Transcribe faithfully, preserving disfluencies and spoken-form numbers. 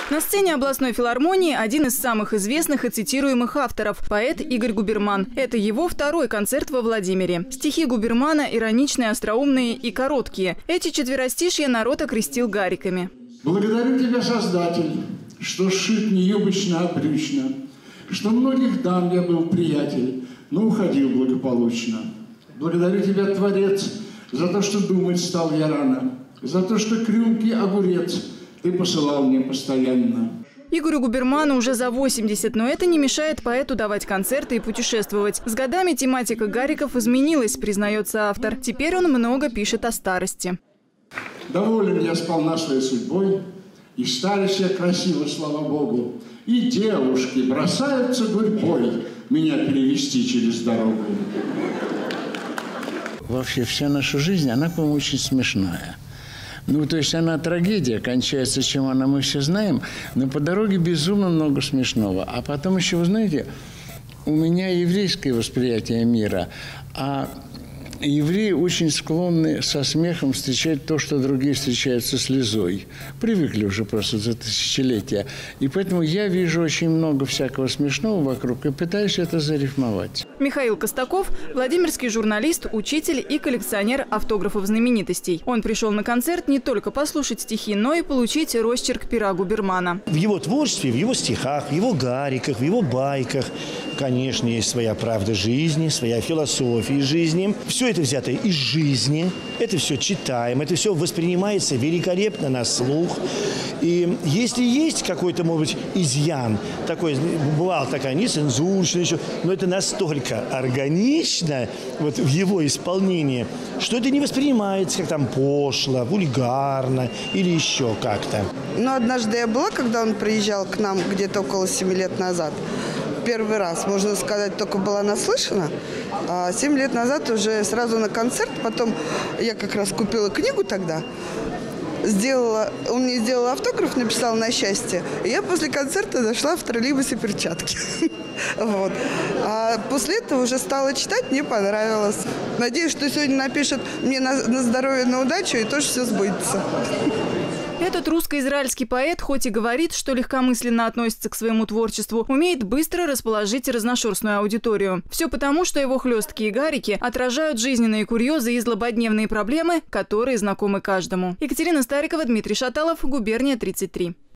На сцене областной филармонии один из самых известных и цитируемых авторов – поэт Игорь Губерман. Это его второй концерт во Владимире. Стихи Губермана ироничные, остроумные и короткие. Эти четверостишья народ окрестил гариками. Благодарю тебя, Создатель, что сшит не юбочно, а брючно, что многих дам я был приятель, но уходил благополучно. Благодарю тебя, Творец, за то, что думать стал я рано, за то, что к рюмке огурец ты посылал мне постоянно. Игорю Губерману уже за восемьдесят, но это не мешает поэту давать концерты и путешествовать. С годами тематика гариков изменилась, признается автор. Теперь он много пишет о старости. Доволен я сполна своей судьбой, и старюсь я красиво, слава Богу, и девушки бросаются гурьбой меня перевести через дорогу. Вообще вся наша жизнь, она, по-моему, очень смешная. Ну, то есть она трагедия, кончается, чем она, мы все знаем, но по дороге безумно много смешного. А потом еще, вы знаете, у меня еврейское восприятие мира, а евреи очень склонны со смехом встречать то, что другие встречают со слезой. Привыкли уже просто за тысячелетия. И поэтому я вижу очень много всякого смешного вокруг и пытаюсь это зарифмовать. Михаил Костаков – владимирский журналист, учитель и коллекционер автографов знаменитостей. Он пришел на концерт не только послушать стихи, но и получить росчерк пера Губермана. В его творчестве, в его стихах, в его гариках, в его байках, конечно, есть своя правда жизни, своя философия жизни. Все это взято из жизни, это все читаем, это все воспринимается великолепно на слух. И если есть какой-то, может быть, изъян, такой, бывала такая нецензурщина еще, но это настолько органично вот, в его исполнении, что это не воспринимается как там пошло, вульгарно или еще как-то. Но однажды я была, когда он приезжал к нам где-то около семи лет назад. Первый раз, можно сказать, только была наслышана. А семь лет назад уже сразу на концерт. Потом я как раз купила книгу тогда. Сделала, он мне сделал автограф, написал «На счастье». И я после концерта зашла в троллейбусе перчатки. Вот. А после этого уже стала читать, мне понравилось. Надеюсь, что сегодня напишет мне на, на здоровье, на удачу, и тоже все сбудется. Этот русско-израильский поэт, хоть и говорит, что легкомысленно относится к своему творчеству, умеет быстро расположить разношерстную аудиторию. Все потому, что его хлесткие гарики отражают жизненные курьезы и злободневные проблемы, которые знакомы каждому. Екатерина Старикова, Дмитрий Шаталов, Губерния тридцать три.